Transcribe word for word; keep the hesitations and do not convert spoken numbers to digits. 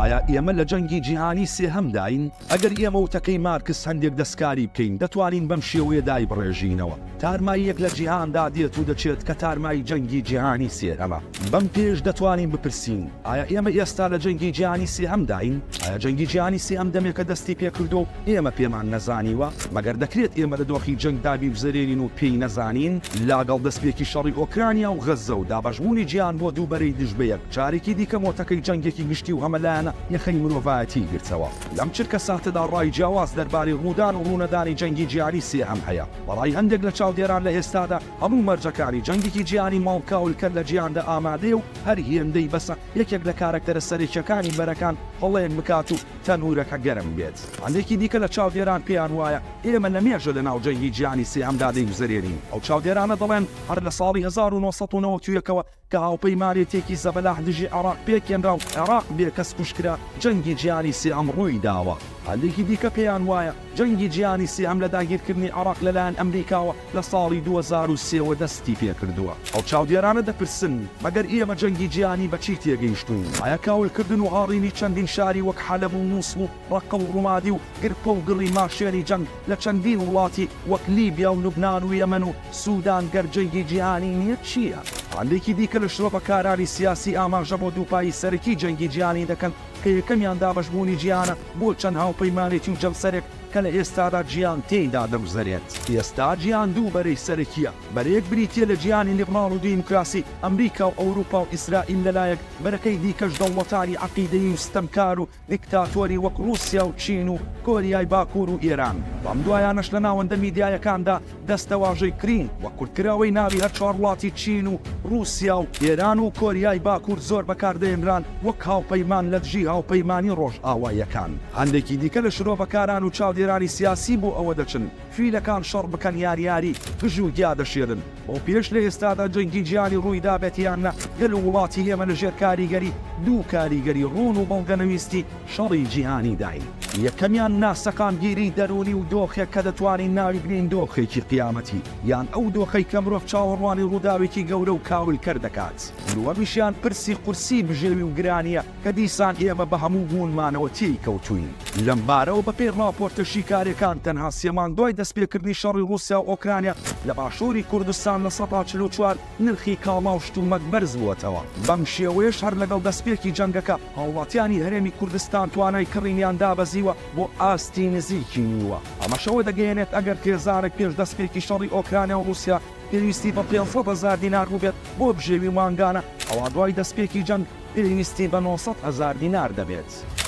ئایا ئێمە لە جەنگی جیهانی سێهەم داین؟ ئەگەر ئێمە وتەکەی مارکس هەندێک دەستکاری بکەین دەتوانین بەم شێوەیە دای بڕێژینەوە. تارماییەک لە جیهاندا دێت و دەچێت کە تارمای جەنگی جیهانی سێهەمە. بەم پێش دەتوانین بپرسین ئایا ئێمە ئێستا لە جەنگی جیهانی سێهەم داین؟ ئایا جەنگی جیهانی سێهەم دەمێکە دەستی پێکردو ئێمە پێمان نەزانیوە؟ مەگەر دەکرێت ئێمە لە دۆخی جەنگ دابی بزەرێنین و پێی نەزانین لاگەڵ دەستپێکی شەڕی ئۆکرانیا و غەزە و دابەشبوونی جیهان بۆ دووبەرەی دژبەیەک جارێکی دیکە مۆتەکەی جەنگێکی گشتی و هەمەلایەنە یەخەی مرۆڤایەتی گرتەوە. لەم چرکە ساتەدا ڕای جیاواز دەربارەی ڕوودان و ڕوونەدانی جەنگی جیهانی سێهەم هەیە. بەڵای هەندێک لە چاودێران لە ئێستادا هەموو مەرجەکانی جەنگێکی جیهانی ماڵکاولکەر لە جیهاندا ئامادەیە و هەر هێندەی بەسە یەکێک لە کارەکتەرە سەرێکیەکانی بەرەکان هەڵەیەک بکات و تەنورەکە گەرم بێت. هەندێکی دیکە لە چاودێران پێیان وایە ئێمە لەمێژە لە ناو جەنگی جیهانی سێهەمدا دەیگوزارێنین. ئەو چاودێرانە دەڵێن هەر لە ساڵی هەزار و نۆسەد و نەوەت و یەکەوە کە هاوپەیمانێتێکی زەبەلاح دژی عێراق پێکێنرا و عێراق بێکەس کوشکرا جەنگی جیهانی سێهەم ڕووی داوە. هەندێکی دیکە پێیان وایە جەنگی جیهانی سێهەم لە داگیرکردنی عێراق لەلایەن ئەمریکاوە لە ساڵی دوو هەزار و سێوە دەستی پێکردووە. ئەو چاودێرانە دەپرسن مەگەر ئێمە جەنگی جیهانی بەچی تێگەیشتوین؟ ئایا کاولکردن و هاڕینی چەندین شاری وەک حەلەب و مووسڵ و ڕەقە و ڕوومادی و گرپە و گڵی ماشێنی جەنگ لە چەندین وڵاتی وەک لیبیا و لوبنان و یەمەن و سوودان گەرجەنگی جیهانی نییە چییە؟ هەندێکی دیکە لە شرۆڤەکارانی سیاسی ئاماژە بۆ دووپایی سەرەکی جەنگی جیهانی دەکەن کە یەکەمیان دابەشبوونی جیهانە بۆ چەند هاوپەیمانێتی و جەمسەرێک کە لە ئێستادا جیهان تێیدا دەگوزارێت. ئێستا جیهان دوو بەرەی سەرەکیە. بەرەیەک بریتیە لە جیهانی لیبرال و دیموکراسی ئەمریکا و ئەوروپا و ئیسرائیل لەلایەک، بەرەکەی دیکەش دەوڵەتانی عەقیدەیی و ستەمکار و دیکتاتۆری وەک رووسیا و چین و کۆریای باکوور و ئێران. بەم دوایانەش لە ناوەندە میدیایەکاندا دەستەواژەی کرین وەک کورتکراوەی ناوی هەر چوار وڵاتی چین و رووسیا و ئێران و کۆریای باکوور زۆر بەکاردێنران وەک هاوپەیمان لە دژی هاوپەیمانی ڕۆژ ئاواییەکان. هەندێکی دیکە لە شرۆڤەکاران و چاودێرانی سیاسی بۆ ئەوە دەچن فیلەکان شەڕ بکەن یاریاری گژ و گیا دەشێرن. بۆ پێش لە ئێستادا جەنگی جیهانی ڕووی دابێتیانە گەل و وڵاتی ئێمە لەژێر کاریگەری دوو کاریگەری ڕوون و بەڵگەنەویستی شەڕی جیهانی داین. یەکەمیان ناسەقامگیری دەرونی و دۆخێک کە دەتوانین ناوی بنین دۆخێکی قیامەتی یان ئەو دۆخەی کە مرۆڤ چاوەڕوانی ڕووداوێکی گەورە و کاولکەر دەکات. دووەمیشیان پرسی قورسی بژێوی و گرانیە کە دیسان ئێمە بە هەموو بوونمانەوە تێی کەوتوین. لەم بارەوە بە پێی ڕاپۆرتە شیکارەکان تەنها سێمان دوای دەستپێکردنی شەڕی رووسیا و ئۆکرانیا لە باشووری کوردستان لە سەد و چل و چوار نرخی کاڵما و شتومەک بەرز بووەتەوە. بەم شێوەیەش هەر لەگەڵ دەستپێکی جەنگەکە هاوڵاتیانی هەرێمی کوردستان توانای کڕینیان دابەزیوە بۆ ئاستی نزیکی نیوە. ئەمەشەوە دەگەیەنێت ئەگەر کێزارێک پێش دەستپێکی شەڕی ئۆکرانیا و رووسیا پێویستی بە پێنجسەد هەزار دینار بووبێت بۆ بژێوی مانگانە، ئەوا دوای دەستپێکی جەنگ پێویستی بە نۆ سەد هەزار دینار دەبێت.